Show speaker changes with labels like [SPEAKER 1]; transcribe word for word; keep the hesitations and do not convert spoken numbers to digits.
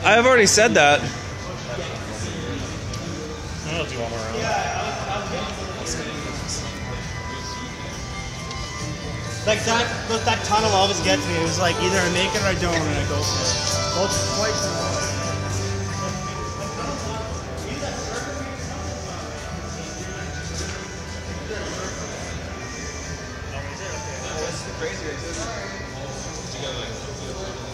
[SPEAKER 1] I've already said that.
[SPEAKER 2] I'll do one more round.
[SPEAKER 3] Like that, that tunnel always gets me. It was like either I make it or I don't, and I go for it. Both twice.
[SPEAKER 4] Crazy.